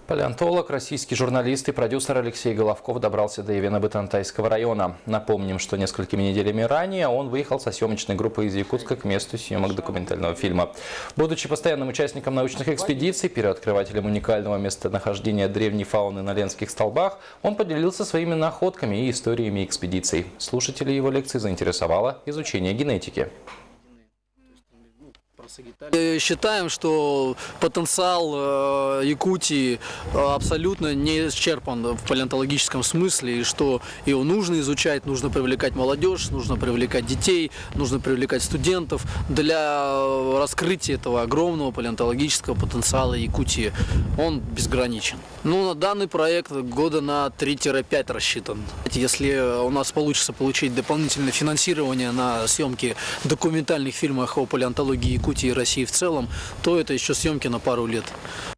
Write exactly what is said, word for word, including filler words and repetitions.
Палеонтолог, российский журналист и продюсер Алексей Головков добрался до Евино-Бытантайского района. Напомним, что несколькими неделями ранее он выехал со съемочной группой из Якутска к месту съемок документального фильма. Будучи постоянным участником научных экспедиций, первооткрывателем уникального местонахождения древней фауны на Ленских столбах, он поделился своими находками и историями экспедиций. Слушателей его лекции заинтересовало изучение генетики. Считаем, что потенциал Якутии абсолютно не исчерпан в палеонтологическом смысле, и что его нужно изучать, нужно привлекать молодежь, нужно привлекать детей, нужно привлекать студентов для раскрытия этого огромного палеонтологического потенциала Якутии. Он безграничен. Ну, на данный проект года на три-пять рассчитан. Если у нас получится получить дополнительное финансирование на съемки документальных фильмов о палеонтологии Якутии и России в целом, то это еще съемки на пару лет.